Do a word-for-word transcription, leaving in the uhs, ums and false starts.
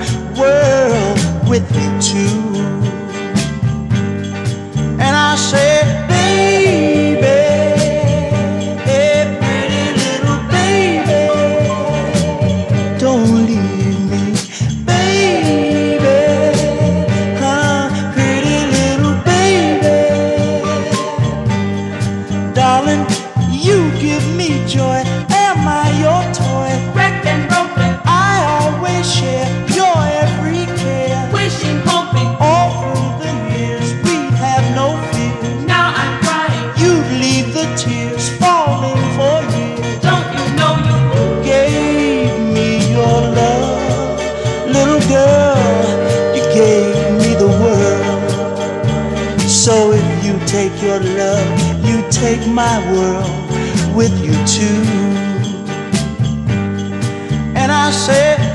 world with you too. And I said, baby, hey, pretty little baby, don't leave me, baby, huh, pretty little baby, darling, you give me joy. Am I your toy? Wrecked and broken, I always share your every care. wishing, hoping, All through the years we'd have no fear. now I'm crying. You'd leave the tears falling for years. Don't you know you Gave me your love, little girl. You gave me the world. So if you take your love, you take my world with you too. And I said,